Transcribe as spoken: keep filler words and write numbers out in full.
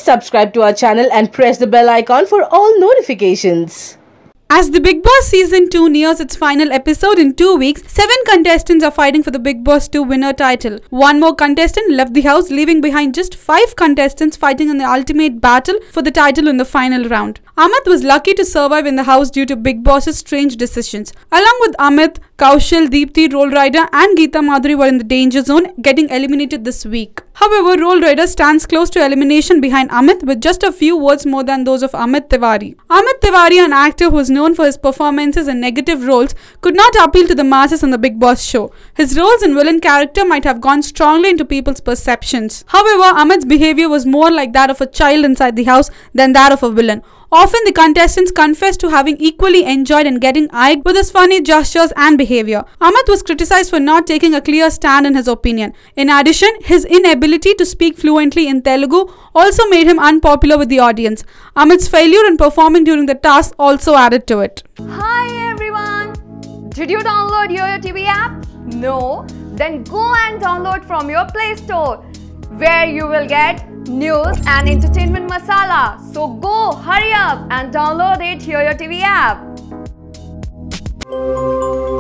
subscribe to our channel and press the bell icon for all notifications. As the Bigg Boss Season two nears its final episode in two weeks, seven contestants are fighting for the Bigg Boss two winner title. One more contestant left the house, leaving behind just five contestants fighting in the ultimate battle for the title in the final round. Amit was lucky to survive in the house due to Bigg Boss's strange decisions. Along with Amit, Kaushal, Deepthi, Rida and Geetha Madhuri were in the danger zone, getting eliminated this week. However, Rida stands close to elimination behind Amit with just a few votes more than those of Amit Tiwari. Amit Tiwari, an actor who is known for his performances in negative roles, could not appeal to the masses on the Bigg Boss show. His roles in villain character might have gone strongly into people's perceptions. However, Amit's behavior was more like that of a child inside the house than that of a villain. Often the contestants confessed to having equally enjoyed and getting irked with his funny gestures and behavior. Amit was criticized for not taking a clear stand in his opinion. In addition, his inability to speak fluently in Telugu also made him unpopular with the audience. Amit's failure in performing during the task also added to it. Hi everyone! Did you download YOYO T V app? No? Then go and download from your Play Store, where you will get news and entertainment masala. So go, hurry up and download it YOYO T V app.